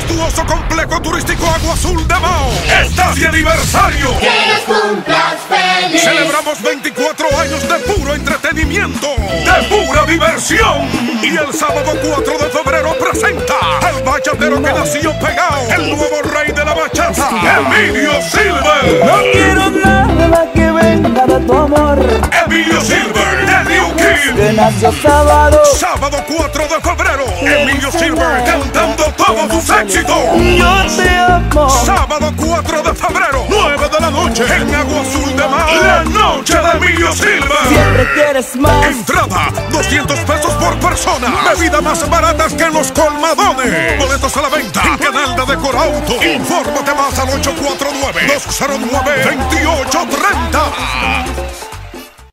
majestuoso complejo turístico Agua Azul de Mao está de aniversario. ¡Que los cumplas feliz! Celebramos 24 años de puro entretenimiento, de pura diversión. Y el sábado 4 de febrero presenta al bachatero que nació pegado, el nuevo rey de la bachata, Emilio Silver. No quiero nada que venga de tu amor. Emilio Silver, de New Que Kid. nació sábado. Sábado 4 de febrero, Emilio Silver cantando todos sus éxitos. Yo te amo. Sábado 4 de febrero, 9 de la noche, en Agua Azul de Mar, la noche de Emilio Silver. Siempre quieres más. Entrada, 200 pesos por persona. Bebida más baratas que en los colmadones. Boletos a la venta en Canal de Decorauto. Infórmate más al 849-209-2830.